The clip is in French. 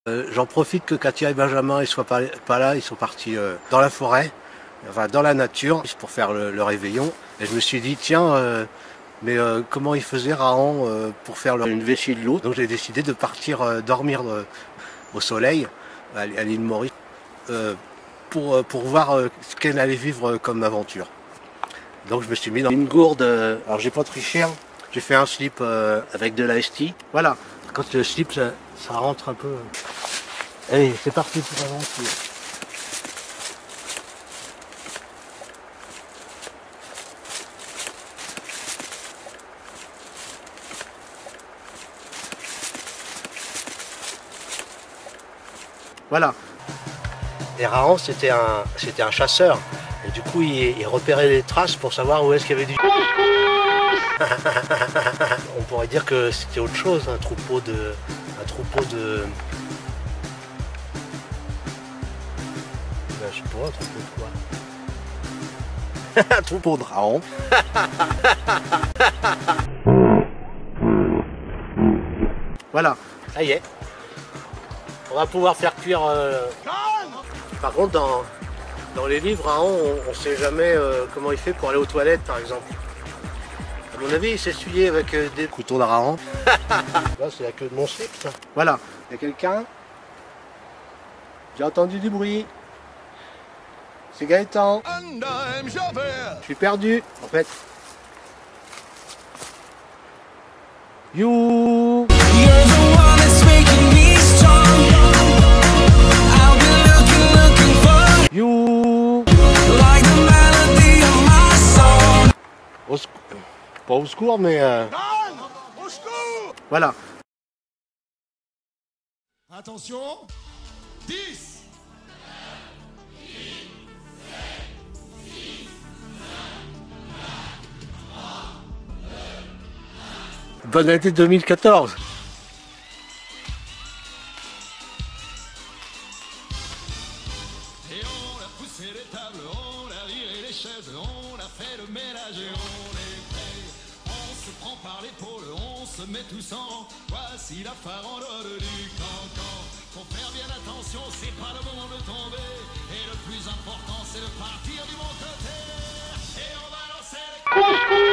J'en profite que Katia et Benjamin ils soient pas là, ils sont partis dans la forêt, enfin dans la nature, pour faire le réveillon. Et je me suis dit, tiens, mais comment il faisait Rahan pour faire une vessie de l'eau. Donc j'ai décidé de partir dormir au soleil, à l'île Maurice, pour voir ce qu'elle allait vivre comme aventure. Donc je me suis mis dans une gourde, alors j'ai pas triché, hein. J'ai fait un slip avec de la ST. Voilà, quand le slip ça rentre un peu. Allez, c'est parti pour l'aventure. Voilà. Et Rahan, c'était un chasseur. Et du coup, il repérait les traces pour savoir où est-ce qu'il y avait du... On pourrait dire que c'était autre chose, un troupeau de... Ben, je sais pas, un troupeau de quoi? Un troupeau de Rahan. Voilà, ça y est. On va pouvoir faire cuire... Par contre, dans les livres, Rahan, on ne sait jamais comment il fait pour aller aux toilettes, par exemple. À mon avis, il s'essuyait avec des couteaux de Rahan. Là, c'est la queue de mon slip, ça. Voilà. Il y a quelqu'un? J'ai entendu du bruit. C'est Gaëtan. Je suis perdu, en fait. You. You. Pas au secours, mais... Au secours! Voilà. Attention, 10. Bonne année 2014. Et on a poussé les tables, on a viré les chaises, on a fait le ménage et on est prêt. On se prend par l'épaule, on se met tous en rang. Voici la farandole du cancan. Faut faire bien attention, c'est pas le moment de tomber. Et le plus important, c'est de partir du bon côté. Et on va lancer les...